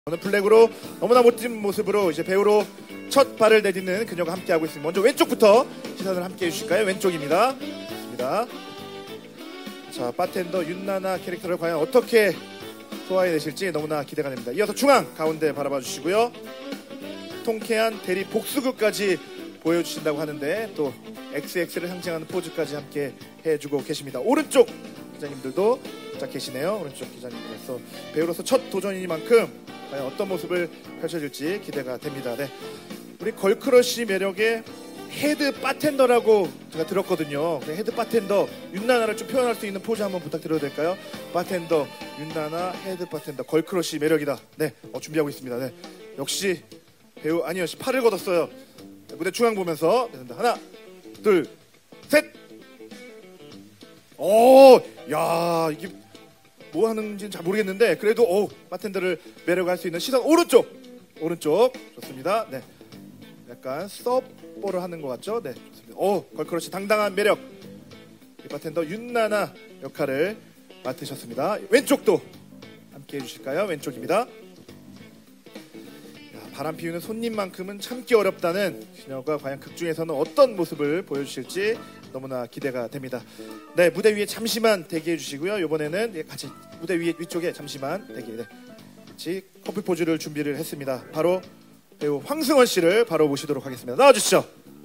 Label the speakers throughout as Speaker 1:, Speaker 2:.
Speaker 1: 오늘 블랙으로 너무나 멋진 모습으로 이제 배우로 첫 발을 내딛는 그녀가 함께하고 있습니다. 먼저 왼쪽부터 시선을 함께 해주실까요? 왼쪽입니다. 좋습니다. 자, 바텐더 윤나나 캐릭터를 과연 어떻게 소화해내실지 너무나 기대가 됩니다. 이어서 중앙 가운데 바라봐 주시고요. 통쾌한 대리 복수극까지 보여주신다고 하는데 또 XX를 상징하는 포즈까지 함께 해주고 계십니다. 오른쪽 기자님들도 딱 계시네요. 오른쪽 기자님들께서 배우로서 첫 도전이니만큼 과연 어떤 모습을 펼쳐질지 기대가 됩니다. 네. 우리 걸크러쉬 매력의 헤드 바텐더라고 제가 들었거든요. 헤드 바텐더 윤나나를 좀 표현할 수 있는 포즈 한번 부탁드려도 될까요? 바텐더 윤나나 헤드 바텐더 걸크러쉬 매력이다. 네, 준비하고 있습니다. 네. 역시 배우 아니요 씨 팔을 걷었어요. 네, 무대 중앙 보면서 하나 둘 셋. 오, 야 이게 뭐 하는지는 잘 모르겠는데 그래도 바텐더를 매력할 수 있는 시선 오른쪽 좋습니다. 네, 약간 서브볼을 하는 것 같죠? 네, 좋습니다. 걸크러쉬 당당한 매력 이 바텐더 윤나나 역할을 맡으셨습니다. 왼쪽도 함께 해주실까요? 왼쪽입니다. 바람 피우는 손님만큼은 참기 어렵다는 그녀가 과연 극중에서는 어떤 모습을 보여주실지 너무나 기대가 됩니다. 네, 무대 위에 잠시만 대기해 주시고요. 이번에는 같이 무대 위쪽에 잠시만 대기. 네, 같이 커플 포즈를 준비를 했습니다. 바로 배우 황승원 씨를 바로 모시도록 하겠습니다. 나와주시죠.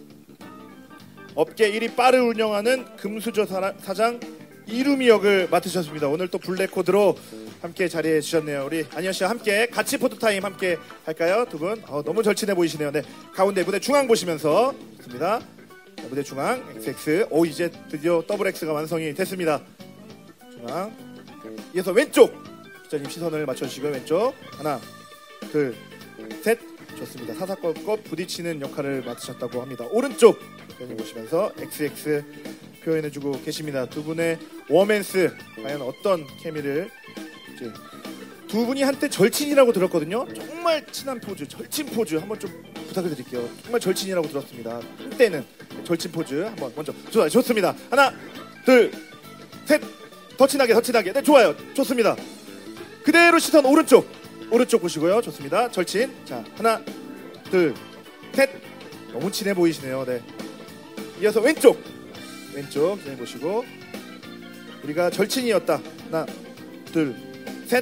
Speaker 1: 업계 1위 바를 운영하는 금수저 사장 이루미 역을 맡으셨습니다. 오늘 또 블랙코드로 함께 자리해 주셨네요. 우리 안현 씨와 함께 같이 포토타임 함께 할까요? 두 분 너무 절친해 보이시네요. 네, 가운데 무대 중앙 보시면서 좋습니다. 자, 무대 중앙 XX 이제 드디어 더블 X가 완성이 됐습니다. 중앙 이어서 왼쪽 기자님 시선을 맞춰주시고요. 왼쪽 하나 둘 셋 좋습니다. 사사건건 부딪히는 역할을 맡으셨다고 합니다. 오른쪽 기자님 보시면서 XX 표현해주고 계십니다. 두 분의 워맨스 과연 어떤 케미를 이제 두 분이 한때 절친이라고 들었거든요. 정말 친한 포즈, 절친 포즈 한번 좀 부탁을 드릴게요. 정말 절친이라고 들었습니다. 한때는 절친 포즈 한번 먼저 좋습니다. 하나, 둘, 셋. 더 친하게. 네, 좋아요. 좋습니다. 그대로 시선 오른쪽 보시고요. 좋습니다. 절친. 자, 하나, 둘, 셋. 너무 친해 보이시네요. 네. 이어서 왼쪽 네, 보시고 우리가 절친이었다. 하나, 둘, 셋.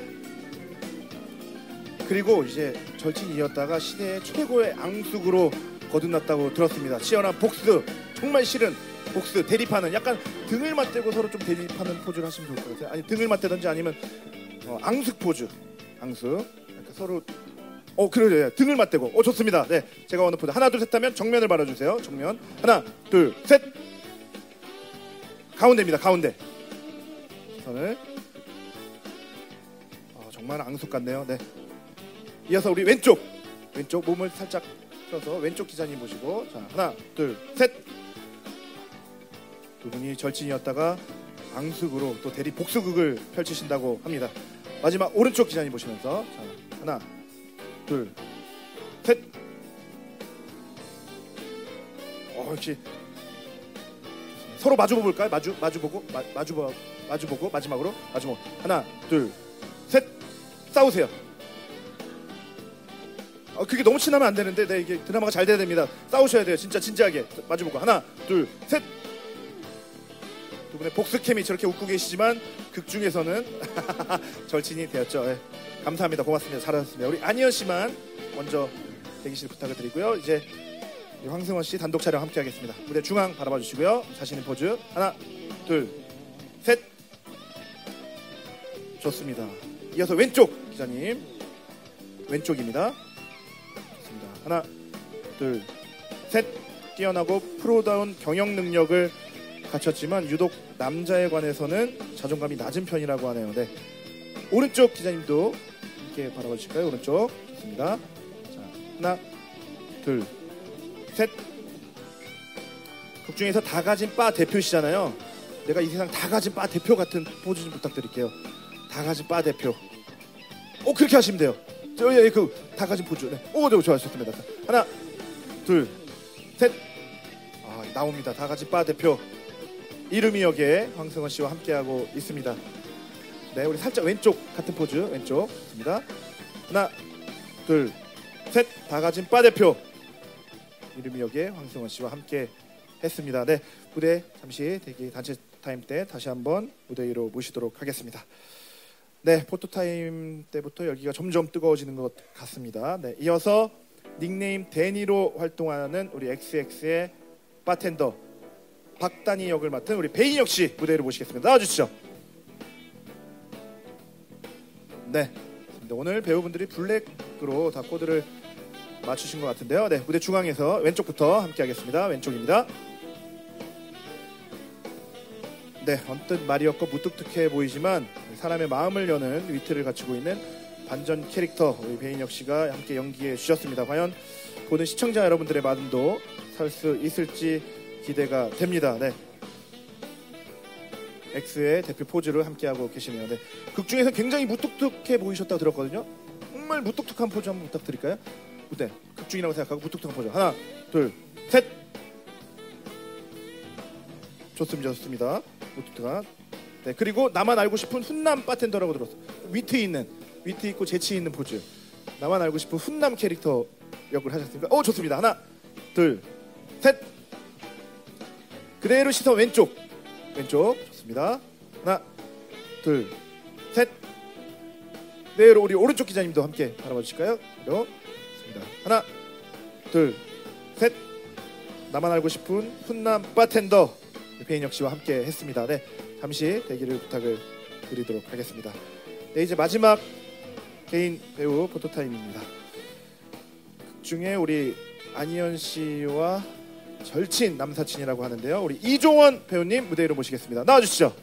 Speaker 1: 그리고 이제 절친이었다가 시대의 최고의 앙숙으로 거듭났다고 들었습니다. 치열한 복수, 정말 싫은 복수, 대립하는 약간 등을 맞대고 서로 좀 대립하는 포즈를 하시면 좋을 것 같아요. 아니 등을 맞대든지 아니면 앙숙 포즈, 앙숙. 서로 그래요. 등을 맞대고 좋습니다. 네, 제가 원하는 포즈 하나 둘 셋 하면 정면을 바라주세요. 정면 하나 둘 셋. 가운데입니다. 가운데 선을 정말 앙숙 같네요. 네. 이어서 우리 왼쪽 몸을 살짝 펴서 왼쪽 기자님 보시고 자 하나 둘 셋. 두 분이 절친이었다가 앙숙으로 또 대리 복수극을 펼치신다고 합니다. 마지막 오른쪽 기자님 보시면서 자 하나 둘 셋. 역시 서로 마주보고 볼까요? 마주보고 마지막으로 하나 둘 셋. 싸우세요. 그게 너무 친하면 안 되는데 네, 이게 드라마가 잘 돼야 됩니다. 싸우셔야 돼요. 진짜 진지하게 마주보고 하나 둘 셋. 두 분의 복수캠이 저렇게 웃고 계시지만 극 중에서는 절친이 되었죠. 네. 감사합니다. 고맙습니다. 잘하셨습니다. 우리 안희연 씨만 먼저 대기실 부탁을 드리고요. 이제 황승원 씨 단독 촬영 함께 하겠습니다. 무대 중앙 바라봐 주시고요. 자신 있는 포즈 하나 둘 셋. 좋습니다. 이어서 왼쪽 기자님 왼쪽입니다. 좋습니다. 하나 둘 셋. 뛰어나고 프로다운 경영 능력을 갖췄지만 유독 남자에 관해서는 자존감이 낮은 편이라고 하네요. 네. 오른쪽 기자님도 함께 바라봐 주실까요? 오른쪽 좋습니다. 자, 하나 둘 셋. 극중에서 다 가진 바 대표시잖아요. 내가 이 세상 다 가진 바 대표 같은 포즈 좀 부탁드릴게요. 다 가진 바 대표. 그렇게 하시면 돼요. 다 가진 포즈. 네. 좋았습니다. 하나, 둘, 셋. 나옵니다. 다 가진 바 대표 이루미 역의 황승원 씨와 함께하고 있습니다. 네, 우리 살짝 왼쪽 같은 포즈 왼쪽 좋습니다. 하나 둘, 셋. 다 가진 바 대표 이름이 여기에 황승원 씨와 함께 했습니다. 네, 무대 잠시 대기 단체 타임 때 다시 한번 무대 위로 모시도록 하겠습니다. 네, 포토타임 때부터 열기가 점점 뜨거워지는 것 같습니다. 네, 이어서 닉네임 데니로 활동하는 우리 XX의 바텐더 박다니 역을 맡은 우리 배인혁 씨 무대로 모시겠습니다. 나와주시죠. 네, 오늘 배우분들이 블랙으로 다 코드를 맞추신 것 같은데요. 네, 무대 중앙에서 왼쪽부터 함께 하겠습니다. 왼쪽입니다. 네, 언뜻 말이 없고 무뚝뚝해 보이지만 사람의 마음을 여는 위트를 갖추고 있는 반전 캐릭터 우리 배인혁 씨가 함께 연기해 주셨습니다. 과연 보는 시청자 여러분들의 마음도 살 수 있을지 기대가 됩니다. 네, X의 대표 포즈를 함께 하고 계시네요. 네, 극 중에서 굉장히 무뚝뚝해 보이셨다고 들었거든요. 정말 무뚝뚝한 포즈 한번 부탁드릴까요? 네, 극 중이라고 생각하고 무뚝뚝한 포즈 하나, 둘, 셋. 좋습니다, 좋습니다. 무뚝뚝한. 네, 그리고 나만 알고 싶은 훈남 바텐더라고 들었어. 위트 있고 재치 있는 포즈. 나만 알고 싶은 훈남 캐릭터 역을 하셨으니까 좋습니다. 하나, 둘, 셋. 그대로 시선 왼쪽 좋습니다. 하나, 둘, 셋. 그대로 우리 오른쪽 기자님도 함께 바라봐 주실까요? 그대로 좋습니다. 하나, 둘, 셋. 나만 알고 싶은 훈남 바텐더 배인혁 씨와 함께 했습니다. 네, 잠시 대기를 부탁을 드리도록 하겠습니다. 네, 이제 마지막 개인 배우 포토타임입니다. 극 중에 우리 안희연 씨와 절친 남사친이라고 하는데요. 우리 이종원 배우님 무대 위로 모시겠습니다. 나와주시죠.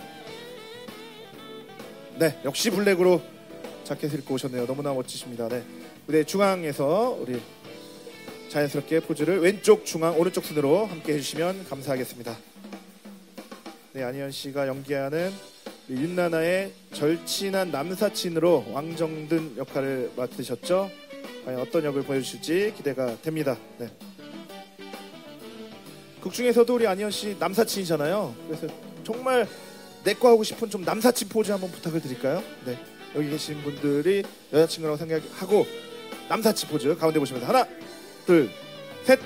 Speaker 1: 네, 역시 블랙으로 자켓을 입고 오셨네요. 너무나 멋지십니다. 네, 무대 중앙에서 우리 자연스럽게 포즈를 왼쪽 중앙 오른쪽 순으로 함께 해주시면 감사하겠습니다. 네, 안희연 씨가 연기하는 윤나나의 절친한 남사친으로 왕정든 역할을 맡으셨죠. 과연 어떤 역을 보여주실지 기대가 됩니다. 네. 극 중에서도 우리 안희연 씨 남사친이잖아요. 그래서 정말 내꺼 하고 싶은 좀 남사친 포즈 한번 부탁을 드릴까요? 네, 여기 계신 분들이 여자친구라고 생각하고 남사친 포즈 가운데 보시면서 하나, 둘, 셋.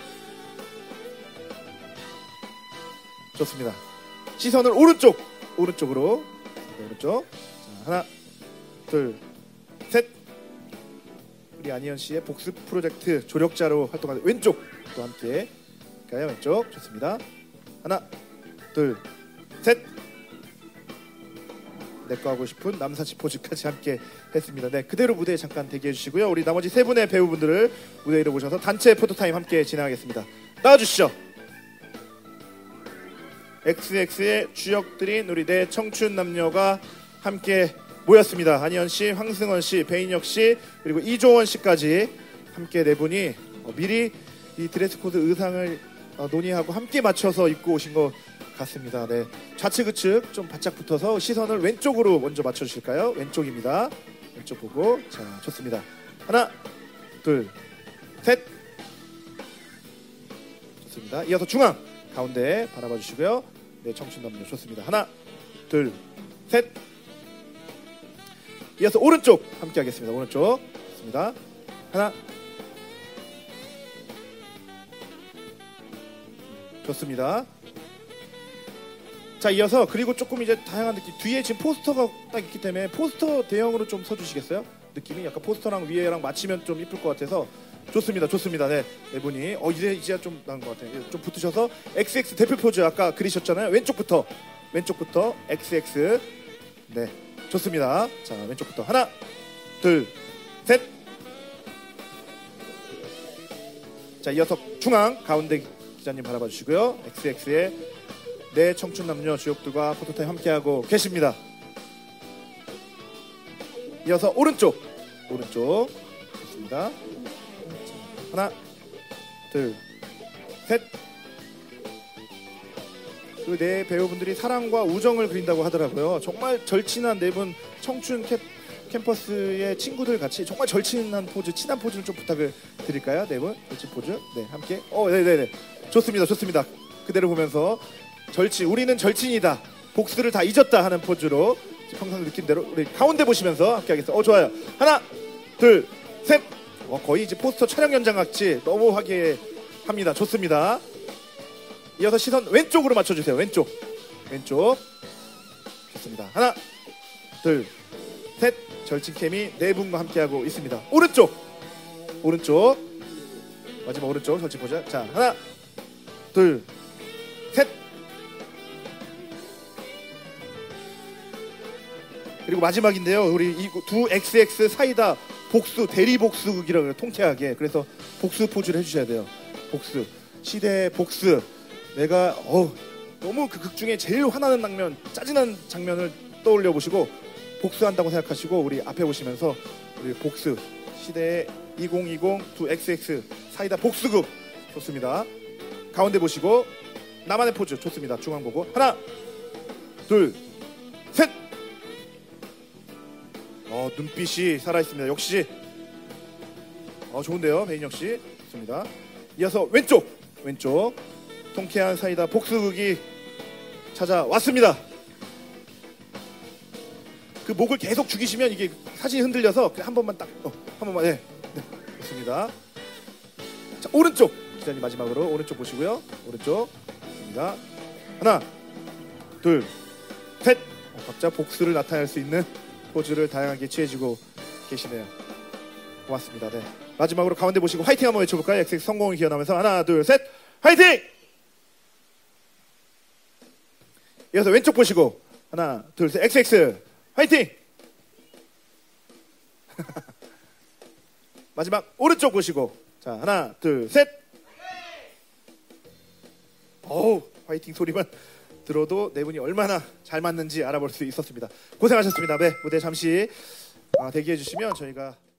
Speaker 1: 좋습니다. 시선을 오른쪽으로. 오른쪽. 자, 하나, 둘, 셋. 우리 안희연 씨의 복습 프로젝트 조력자로 활동하는 왼쪽도 함께 가요. 왼쪽 좋습니다. 하나, 둘, 셋. 내꺼 하고 싶은 남사친 포즈까지 함께 했습니다. 네, 그대로 무대에 잠깐 대기해 주시고요. 우리 나머지 세 분의 배우분들을 무대 위로 모셔서 단체 포토타임 함께 진행하겠습니다. 나와주시죠. XX의 주역들인 우리 네 청춘 남녀가 함께 모였습니다. 안희연 씨, 황승원 씨, 배인혁 씨, 그리고 이종원 씨까지 함께 네 분이 미리 이 드레스 코드 의상을 논의하고 함께 맞춰서 입고 오신 것 같습니다. 네, 좌측 우측 좀 바짝 붙어서 시선을 왼쪽으로 먼저 맞춰주실까요? 왼쪽입니다. 왼쪽 보고. 자, 좋습니다. 하나, 둘, 셋. 좋습니다. 이어서 중앙 가운데 바라봐 주시고요. 네, 청춘 남녀 좋습니다. 하나, 둘, 셋. 이어서 오른쪽 함께 하겠습니다. 오른쪽 좋습니다. 하나, 좋습니다. 자, 이어서 그리고 조금 이제 다양한 느낌. 뒤에 지금 포스터가 딱 있기 때문에 포스터 대형으로 좀 서주시겠어요? 느낌이 약간 포스터랑 위에랑 맞추면 좀 이쁠 것 같아서. 좋습니다, 좋습니다. 네, 네 분이 이제야 좀 나은 것 같아요. 좀 붙으셔서 XX 대표 포즈 아까 그리셨잖아요. 왼쪽부터 XX. 네, 좋습니다. 자, 왼쪽부터 하나, 둘, 셋. 자, 이어서 중앙 가운데 기자님 바라봐 주시고요. XX의 네 청춘 남녀 주역들과 포토타임 함께하고 계십니다. 이어서 오른쪽 좋습니다. 하나, 둘, 셋. 그 네 배우분들이 사랑과 우정을 그린다고 하더라고요. 정말 절친한 네 분 청춘 캠퍼스의 친구들 같이 정말 절친한 포즈, 친한 포즈를 좀 부탁을 드릴까요? 네 분 절친 포즈. 네, 함께. 네네네. 좋습니다. 그대로 보면서 우리는 절친이다. 복수를 다 잊었다 하는 포즈로. 평상 느낌대로 우리 가운데 보시면서 함께 하겠습니다. 좋아요. 하나, 둘, 셋. 거의 이제 포스터 촬영 현장 같이 너무 화기애애합니다. 좋습니다. 이어서 시선 왼쪽으로 맞춰주세요. 왼쪽. 좋습니다. 하나, 둘, 셋. 절친캠이 네 분과 함께하고 있습니다. 오른쪽. 마지막 오른쪽 절친 보자. 자, 하나, 둘, 셋. 그리고 마지막인데요. 우리 이 두 XX 사이다 복수, 대리 복수극이라고 해요. 통쾌하게. 그래서 복수 포즈를 해주셔야 돼요. 복수. 시대의 복수. 내가 너무 그 극 중에 제일 화나는 장면, 짜증난 장면을 떠올려 보시고 복수한다고 생각하시고 우리 앞에 보시면서 우리 복수. 시대의 2020 두 XX 사이다 복수극. 좋습니다. 가운데 보시고 나만의 포즈. 좋습니다. 중앙 보고 하나, 둘, 셋. 눈빛이 살아있습니다. 역시 좋은데요. 배인혁 씨. 좋습니다. 이어서 왼쪽. 통쾌한 사이다 복수극이 찾아왔습니다. 그 목을 계속 죽이시면 이게 사진이 흔들려서 한 번만 딱 한 번만. 네. 좋습니다. 자, 오른쪽 기자님 마지막으로 오른쪽 보시고요. 오른쪽. 좋습니다. 하나, 둘, 셋. 각자 복수를 나타낼 수 있는 포즈를 다양하게 취해주고 계시네요. 고맙습니다. 네. 마지막으로 가운데 보시고 화이팅 한번 외쳐볼까요? XX 성공을 기원하면서 하나, 둘, 셋. 화이팅! 이어서 왼쪽 보시고 하나, 둘, 셋. XX 화이팅! 마지막 오른쪽 보시고 자, 하나, 둘, 셋. 화이팅 소리만 들어도 네 분이 얼마나 잘 맞는지 알아볼 수 있었습니다. 고생하셨습니다. 네, 무대 잠시 대기해 주시면 저희가